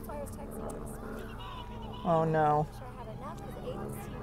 Oh no. Sure had enough because Aiden's team